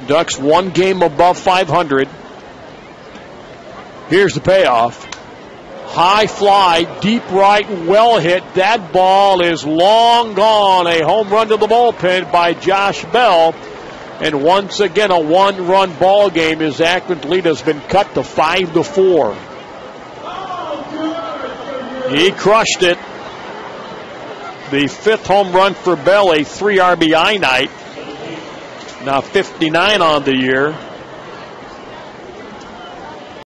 Ducks one game above 500. Here's the payoff. High fly, deep right, well hit. That ball is long gone. A home run to the bullpen by Josh Bell. And once again, a one-run ball game as Akron Toledo has been cut to 5-4. He crushed it. The 5th home run for Bell, a 3 RBI night. Now 59 on the year.